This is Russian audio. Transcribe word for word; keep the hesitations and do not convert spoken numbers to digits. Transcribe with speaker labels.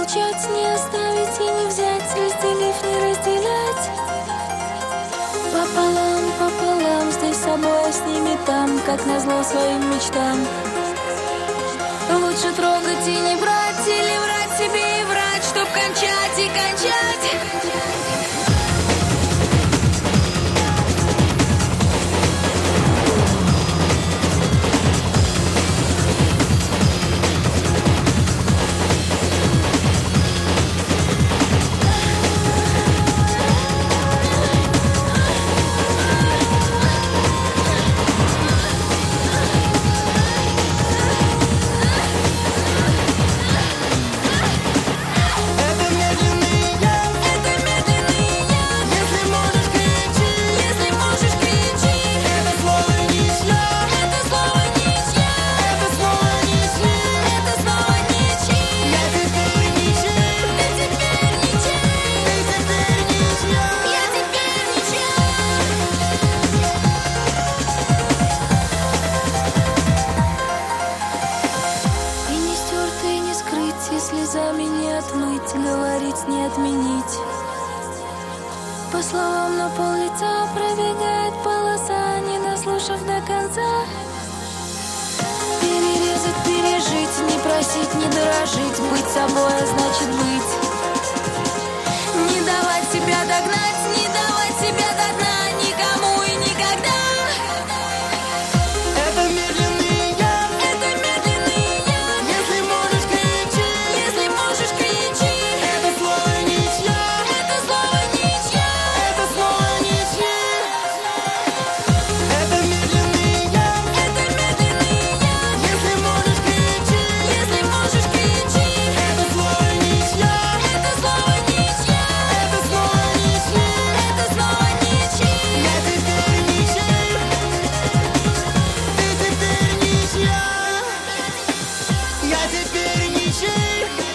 Speaker 1: начать, не оставить и не взять, разделив, не разделять. Пополам, пополам, здесь с собой, а с ними там, как назло своим мечтам. Лучше трогать и не брать, или врать себе и врать, чтоб кончать и кончать. Слезами не отмыть, говорить не отменить. По словам на пол лица пробегает полоса, не дослушав до конца. Перерезать, пережить, не просить, не дорожить. Быть собой, а значит быть. Не давать себя догнать, не давать себя до дна никому и никогда.
Speaker 2: Я теперь ничей.